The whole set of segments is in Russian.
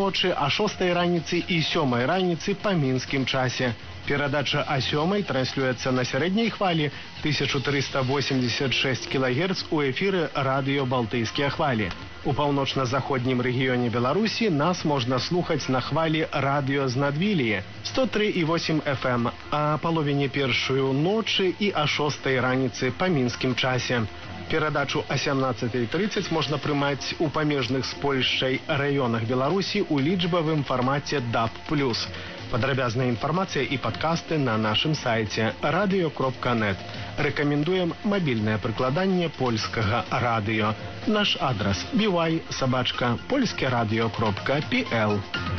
ночи, о 6 раніцы и 7 раніцы по минским часе. Передача о 7 транслюется на средней хвали 1386 кГц у эфиры радио «Балтийские хвали». У паўночна-заходнім рэгіёне Беларусі нас можна слухаць на хвалі радыё Знадвіліе 103,8 FM, а паловіне першую ночы і о 6 раніцы па мінскім часе. Перадачу о 17:30 можна прымаць у памежных з Польшчай раёнах Беларусі у лічбавым фармаце DAB+. Падрабязная інфармацыя і падкасты на нашым сайце radio.net. Рэкамендуем мабільнае прыкладанне польскага радыё. Наш адрас biwaj@polskieradio.pl.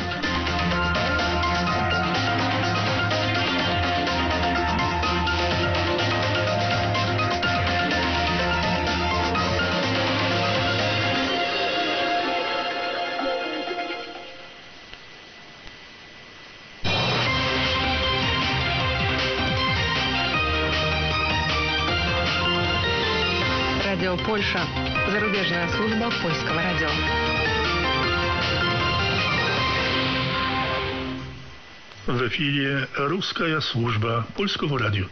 Радио Польша. Зарубежная служба польского радио. В эфире русская служба польского радио.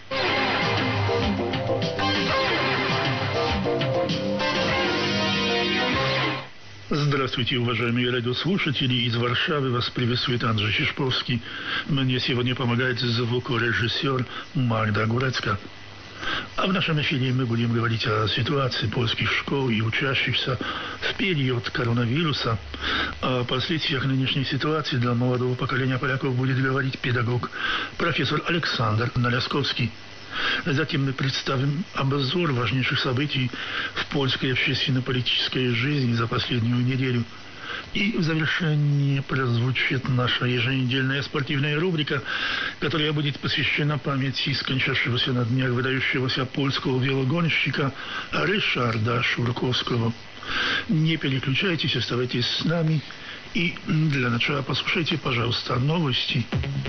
Здравствуйте, уважаемые радиослушатели. Из Варшавы вас приветствует Андрей Шишповский. Мне сегодня помогает звукорежиссер Магда Гурецка. А в нашем эфире мы будем говорить о ситуации польских школ и учащихся в период коронавируса. О последствиях нынешней ситуации для молодого поколения поляков будет говорить педагог профессор Александр Налясковский. Затем мы представим обзор важнейших событий в польской общественно-политической жизни за последнюю неделю. И в завершении прозвучит наша еженедельная спортивная рубрика, которая будет посвящена памяти скончавшегося на днях выдающегося польского велогонщика Ришарда Шурковского. Не переключайтесь, оставайтесь с нами. И для начала послушайте, пожалуйста, новости.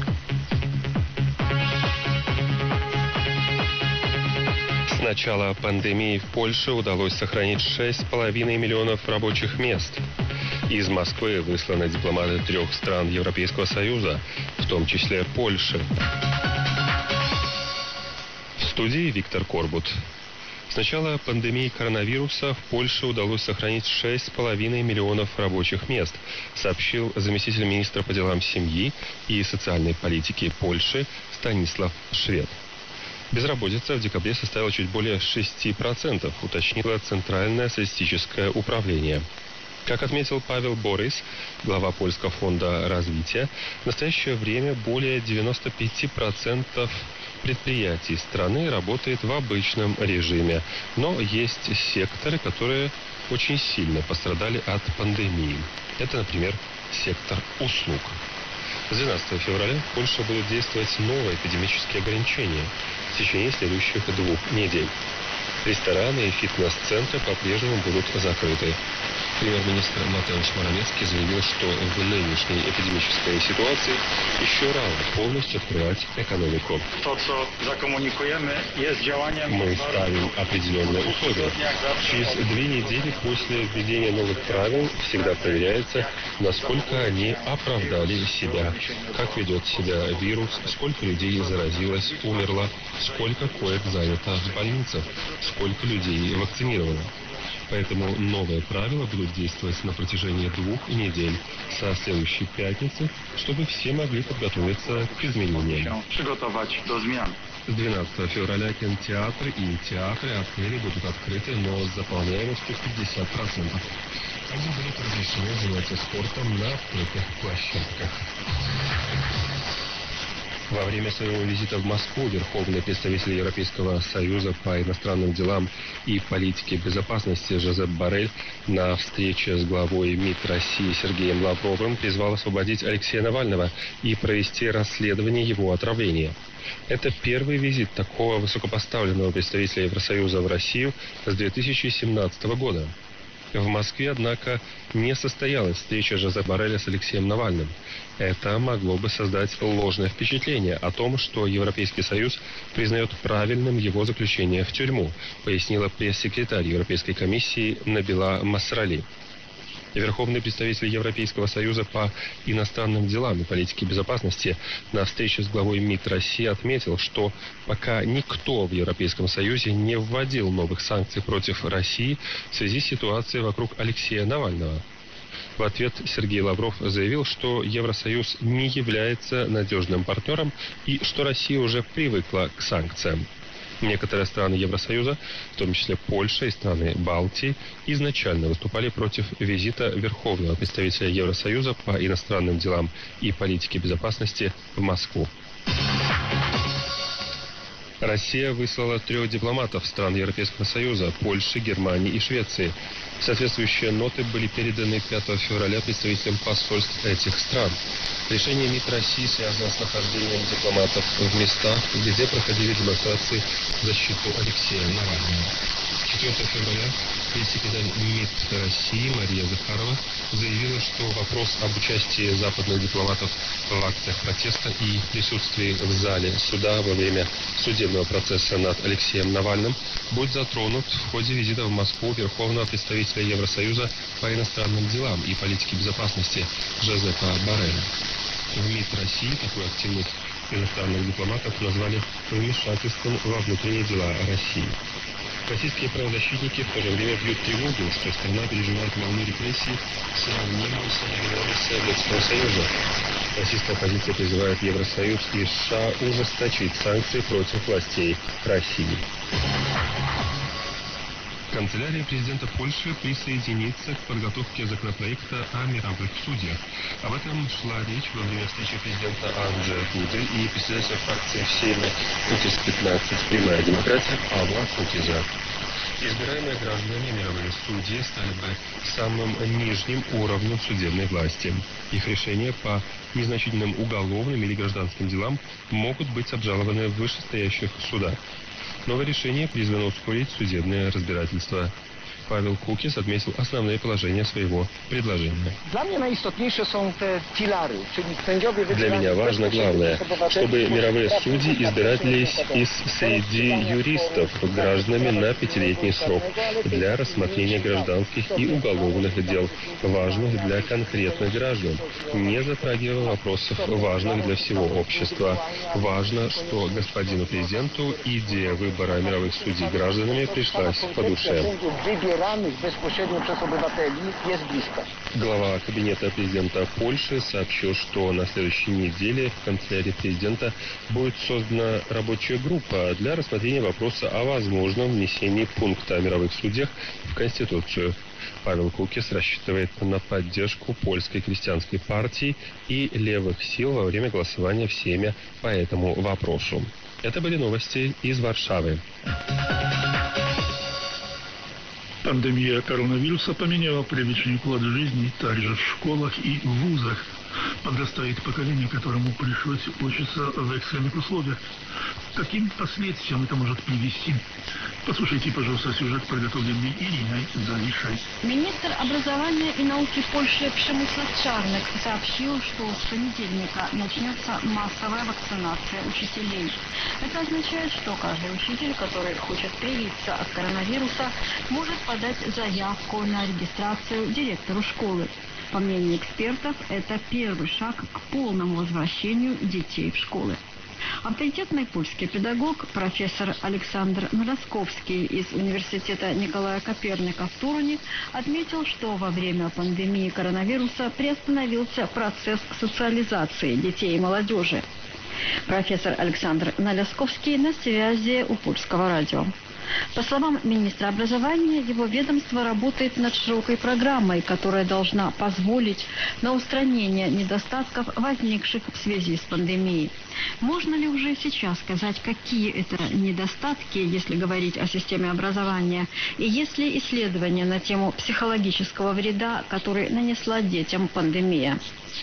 С начала пандемии в Польше удалось сохранить 6,5 миллионов рабочих мест. Из Москвы высланы дипломаты 3 стран Европейского Союза, в том числе Польши. В студии Виктор Корбут. С начала пандемии коронавируса в Польше удалось сохранить 6,5 миллионов рабочих мест, сообщил заместитель министра по делам семьи и социальной политики Польши Станислав Швед. Безработица в декабре составила чуть более 6%, уточнило Центральное статистическое управление. Как отметил Павел Борис, глава Польского фонда развития, в настоящее время более 95% предприятий страны работает в обычном режиме. Но есть секторы, которые очень сильно пострадали от пандемии. Это, например, сектор услуг. С 12 февраля в Польше будут действовать новые эпидемические ограничения в течение следующих 2 недель. Рестораны и фитнес-центры по-прежнему будут закрыты. Премьер-министр Матеуш Моровецкий заявил, что в нынешней эпидемической ситуации еще рано полностью открывать экономику. Мы ставим определенные условия. Через 2 недели после введения новых правил всегда проверяется, насколько они оправдали себя, как ведет себя вирус, сколько людей заразилось, умерло, сколько коек занято в больницах, сколько людей вакцинировано. Поэтому новые правила будут действовать на протяжении 2 недель со следующей пятницы, чтобы все могли подготовиться к изменениям. С 12 февраля кинотеатры и театры отели будут открыты, но с заполняемостью 50%. Также будет разрешено заняться спортом на открытых площадках. Во время своего визита в Москву верховный представитель Европейского Союза по иностранным делам и политике безопасности Жозеп Боррель на встрече с главой МИД России Сергеем Лавровым призвал освободить Алексея Навального и провести расследование его отравления. Это первый визит такого высокопоставленного представителя Евросоюза в Россию с 2017 года. В Москве, однако, не состоялась встреча Жозепа Борреля с Алексеем Навальным. Это могло бы создать ложное впечатление о том, что Европейский Союз признает правильным его заключение в тюрьму, пояснила пресс-секретарь Европейской комиссии Набила Масрали. Верховный представитель Европейского союза по иностранным делам и политике безопасности на встрече с главой МИД России отметил, что пока никто в Европейском союзе не вводил новых санкций против России в связи с ситуацией вокруг Алексея Навального. В ответ Сергей Лавров заявил, что Евросоюз не является надежным партнером и что Россия уже привыкла к санкциям. Некоторые страны Евросоюза, в том числе Польша и страны Балтии, изначально выступали против визита Верховного представителя Евросоюза по иностранным делам и политике безопасности в Москву. Россия выслала 3 дипломатов стран Европейского Союза, Польши, Германии и Швеции. Соответствующие ноты были переданы 5 февраля представителям посольств этих стран. Решение МИД России связано с нахождением дипломатов в местах, где проходили демонстрации в защиту Алексея Навального. 4 февраля пресс-секретарь МИД России Мария Захарова заявила, что вопрос об участии западных дипломатов в акциях протеста и присутствии в зале суда во время судебного процесса над Алексеем Навальным будет затронут в ходе визита в Москву Верховного представителя Евросоюза по иностранным делам и политике безопасности Жозепа Борреля. В МИД России такую активность иностранных дипломатов назвали вмешательством во внутренние дела России. Российские правозащитники в то же время бьют тревогу, что страна переживает волну репрессий, сравнимую с временами Советского Союза. Российская оппозиция призывает Евросоюз и США ужесточить санкции против властей России. Канцелярия президента Польши присоединится к подготовке законопроекта о мировых судьях. Об этом шла речь во время встречи президента Анджея Дуды и председателя фракции в Сейме Кутис-15 «Прямая демократия» Павла Кутиза. Избираемые граждане мировые судьи стали бы самым нижним уровнем судебной власти. Их решения по незначительным уголовным или гражданским делам могут быть обжалованы в вышестоящих судах. Новое решение призвано ускорить судебное разбирательство. Павел Кукис отметил основные положения своего предложения. Для меня важно главное, чтобы мировые судьи избирались среди юристов гражданами на 5-летний срок для рассмотрения гражданских и уголовных дел, важных для конкретных граждан, не затрагивая вопросов, важных для всего общества. Важно, что господину президенту идея выбора мировых судей гражданами пришлась по душе. Глава кабинета президента Польши сообщил, что на следующей неделе в канцелярии президента будет создана рабочая группа для рассмотрения вопроса о возможном внесении пункта о мировых судьях в Конституцию. Павел Кукис рассчитывает на поддержку польской крестьянской партии и левых сил во время голосования в Сейме по этому вопросу. Это были новости из Варшавы. Пандемия коронавируса поменяла привычный уклад жизни также в школах и вузах. Подрастает поколение, которому пришлось учиться в экстренных условиях. Каким последствиям это может привести? Послушайте, пожалуйста, сюжет, подготовленный Ириной Залишей. Министр образования и науки Польши Przemysław Czarnek сообщил, что с понедельника начнется массовая вакцинация учителей. Это означает, что каждый учитель, который хочет привиться от коронавируса, может подать заявку на регистрацию директору школы. По мнению экспертов, это первый шаг к полному возвращению детей в школы. Авторитетный польский педагог, профессор Александр Наласковский из университета Николая Коперника в Торуне отметил, что во время пандемии коронавируса приостановился процесс социализации детей и молодежи. Профессор Александр Наласковский на связи у Польского радио. По словам министра образования, его ведомство работает над широкой программой, которая должна позволить на устранение недостатков, возникших в связи с пандемией. Можно ли уже сейчас сказать, какие это недостатки, если говорить о системе образования, и есть ли исследования на тему психологического вреда, который нанесла детям пандемия?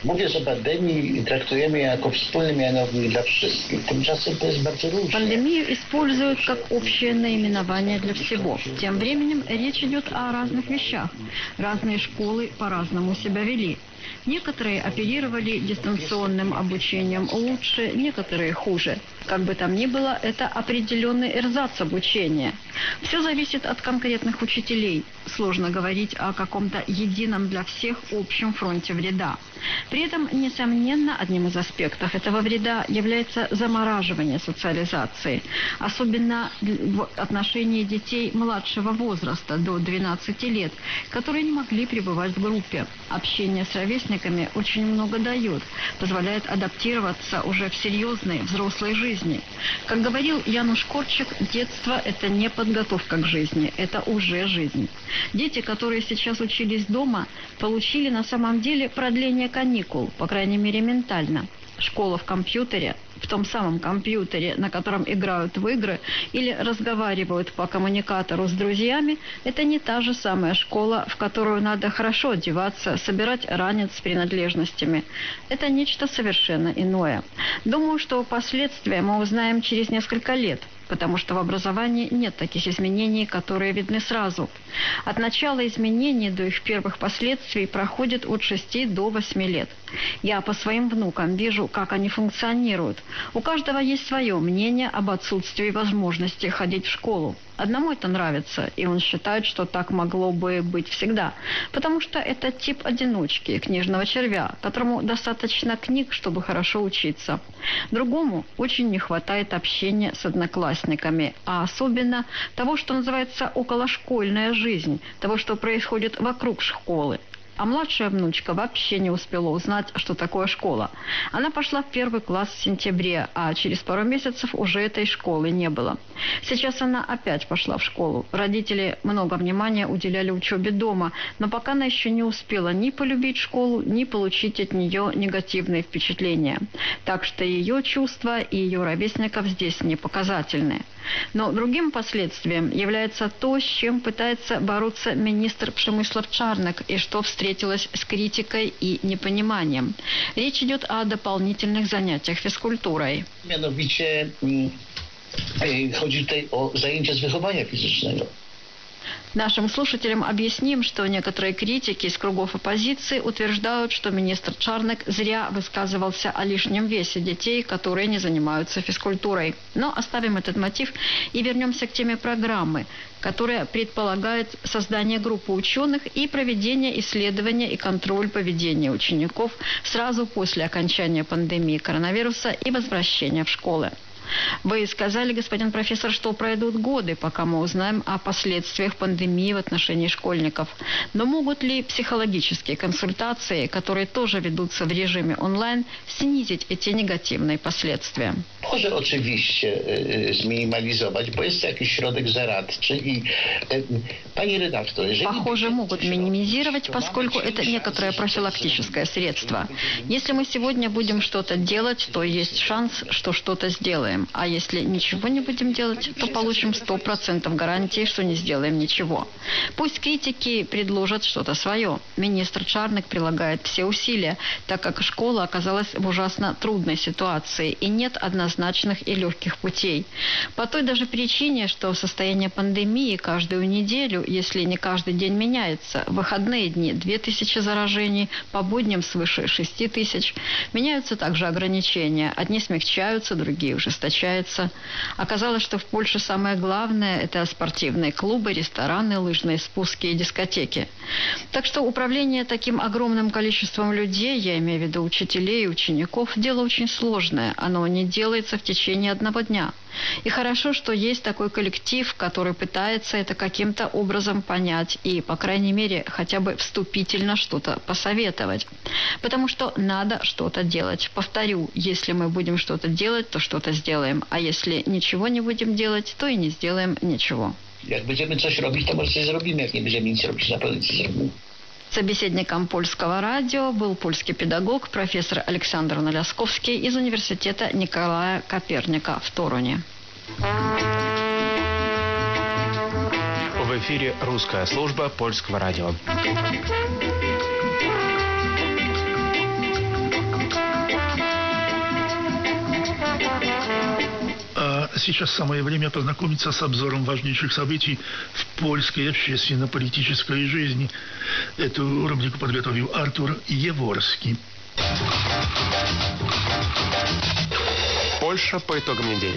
Mówię, że pandemii traktujemy jako wspólny mianownik dla wszystkich. Tymczasem to jest bardzo różnie. Пандемию используют как общее наименование для всего. Тем временем речь идет о разных вещах. Разные школы по-разному себя вели. Некоторые оперировали дистанционным обучением лучше, некоторые хуже. Как бы там ни было, это определенный эрзац обучения. Все зависит от конкретных учителей. Сложно говорить о каком-то едином для всех общем фронте вреда. При этом, несомненно, одним из аспектов этого вреда является замораживание социализации, особенно в отношении детей младшего возраста, до 12 лет, которые не могли пребывать в группе. Общение с ровесниками очень много дает, позволяет адаптироваться уже в серьезной взрослой жизни. Как говорил Януш Корчик, детство – это не подготовка к жизни, это уже жизнь. Дети, которые сейчас учились дома, получили на самом деле продление каникул, по крайней мере ментально. Школа в компьютере, в том самом компьютере, на котором играют в игры или разговаривают по коммуникатору с друзьями, это не та же самая школа, в которую надо хорошо одеваться, собирать ранец с принадлежностями. Это нечто совершенно иное. Думаю, что последствия мы узнаем через несколько лет, потому что в образовании нет таких изменений, которые видны сразу. От начала изменений до их первых последствий проходит от 6 до 8 лет. Я по своим внукам вижу, как они функционируют. У каждого есть свое мнение об отсутствии возможности ходить в школу. Одному это нравится, и он считает, что так могло бы быть всегда, потому что это тип одиночки, книжного червя, которому достаточно книг, чтобы хорошо учиться. Другому очень не хватает общения с одноклассниками, а особенно того, что называется околошкольная жизнь, того, что происходит вокруг школы. А младшая внучка вообще не успела узнать, что такое школа. Она пошла в 1 класс в сентябре, а через пару месяцев уже этой школы не было. Сейчас она опять пошла в школу. Родители много внимания уделяли учебе дома, но пока она еще не успела ни полюбить школу, ни получить от нее негативные впечатления. Так что ее чувства и ее ровесников здесь не показательны. Но другим последствием является то, с чем пытается бороться министр Przemysław Czarnek и что встретилось с критикой и непониманием. Речь идет о дополнительных занятиях физкультурой. Mianowicie chodzi tutaj o zajęcia z wychowania fizycznego. Нашим слушателям объясним, что некоторые критики из кругов оппозиции утверждают, что министр Czarnek зря высказывался о лишнем весе детей, которые не занимаются физкультурой. Но оставим этот мотив и вернемся к теме программы, которая предполагает создание группы ученых и проведение исследования и контроль поведения учеников сразу после окончания пандемии коронавируса и возвращения в школы. Вы сказали, господин профессор, что пройдут годы, пока мы узнаем о последствиях пандемии в отношении школьников. Но могут ли психологические консультации, которые тоже ведутся в режиме онлайн, снизить эти негативные последствия? Może oczywiście zminimalizować, bo jest to jakiś środek zaradczy i pani redaktor, jeżeli... Похоже, могут минимизировать, поскольку это некоторое профилактическое средство. Если мы сегодня будем что-то делать, то есть шанс, что что-то сделаем. А если ничего не будем делать, то получим 100% гарантии, что не сделаем ничего. Пусть критики предложат что-то свое. Министр Czarnek прилагает все усилия, так как школа оказалась в ужасно трудной ситуации и нет однозначных и легких путей. По той даже причине, что состояние пандемии каждую неделю, если не каждый день, меняется. В выходные дни 2000 заражений, по будням свыше 6000. Меняются также ограничения. Одни смягчаются, другие ужесточаются. Оказалось, что в Польше самое главное – это спортивные клубы, рестораны, лыжные спуски и дискотеки. Так что управление таким огромным количеством людей, я имею в виду учителей и учеников, дело очень сложное. Оно не делается в течение одного дня. И хорошо, что есть такой коллектив, который пытается это каким-то образом понять и, по крайней мере, хотя бы вступительно что-то посоветовать. Потому что надо что-то делать. Повторю, если мы будем что-то делать, то что-то сделаем. А если ничего не будем делать, то и не сделаем ничего. Jak będziemy coś robić, to może coś zrobimy. Jak nie będziemy nic robić, na pewno nic zrobimy. Собеседником Польского радио был польский педагог, профессор Александр Налясковский из университета Николая Коперника в Торуне. В эфире русская служба Польского радио. сейчас самое время познакомиться с обзором важнейших событий в польской общественно-политической жизни. Эту рубрику подготовил Артур Еворский. Польша по итогам недели.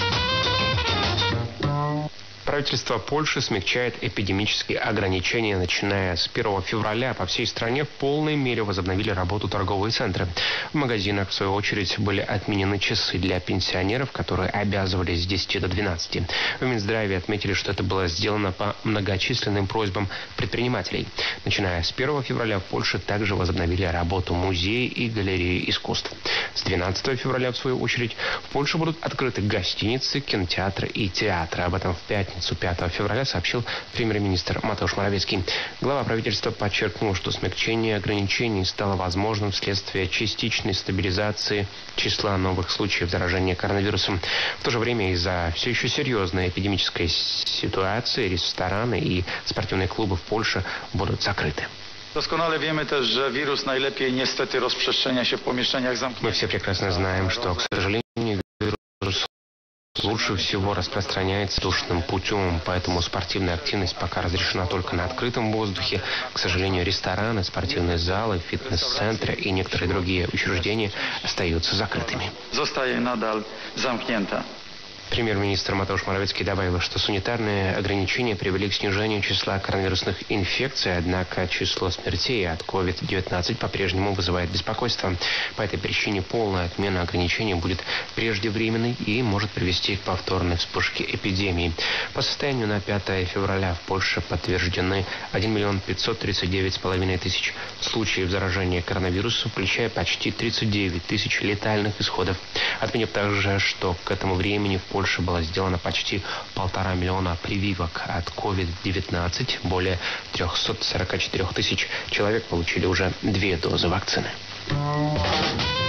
Правительство Польши смягчает эпидемические ограничения. Начиная с 1 февраля по всей стране в полной мере возобновили работу торговые центры. В магазинах, в свою очередь, были отменены часы для пенсионеров, которые обязывались с 10 до 12. В Минздраве отметили, что это было сделано по многочисленным просьбам предпринимателей. Начиная с 1 февраля в Польше также возобновили работу музеи и галереи искусств. С 12 февраля, в свою очередь, в Польше будут открыты гостиницы, кинотеатры и театры. Об этом в пятницу 5 февраля сообщил премьер-министр Матеуш Моравецкий. Глава правительства подчеркнул, что смягчение ограничений стало возможным вследствие частичной стабилизации числа новых случаев заражения коронавирусом. В то же время из-за все еще серьезной эпидемической ситуации рестораны и спортивные клубы в Польше будут закрыты. Doskonale wiemy też, że wirus najlepiej niestety rozprzestrzenia się w pomieszczeniach zamkniętych. Мы все прекрасно знаем, что, к сожалению, вирус лучше всего распространяется душным путем, поэтому спортивная активность пока разрешена только на открытом воздухе. К сожалению, рестораны, спортивные залы, фитнес-центры и некоторые другие учреждения остаются закрытыми. Zostaje nadal zamknięta. Премьер-министр Матеуш Моравецкий добавил, что санитарные ограничения привели к снижению числа коронавирусных инфекций, однако число смертей от COVID-19 по-прежнему вызывает беспокойство. По этой причине полная отмена ограничений будет преждевременной и может привести к повторной вспышке эпидемии. По состоянию на 5 февраля в Польше подтверждены 1 539 500 тысяч случаев заражения коронавирусом, включая почти 39 тысяч летальных исходов. Отметив также, что к этому времени в Польше было сделано почти 1,5 миллиона прививок от COVID-19. Более 344 тысяч человек получили уже 2 дозы вакцины.